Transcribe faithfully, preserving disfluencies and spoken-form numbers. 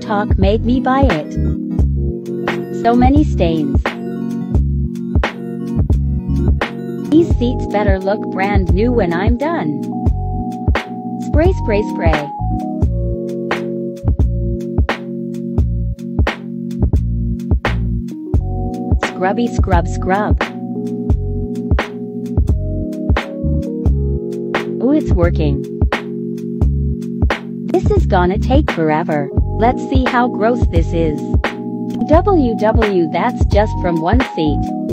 talk made me buy it. So many stains. These seats better look brand new when I'm done. Spray, spray, spray. Scrubby, scrub, scrub. Oh, it's working. This is gonna take forever. Let's see how gross this is. W W, that's just from one seat.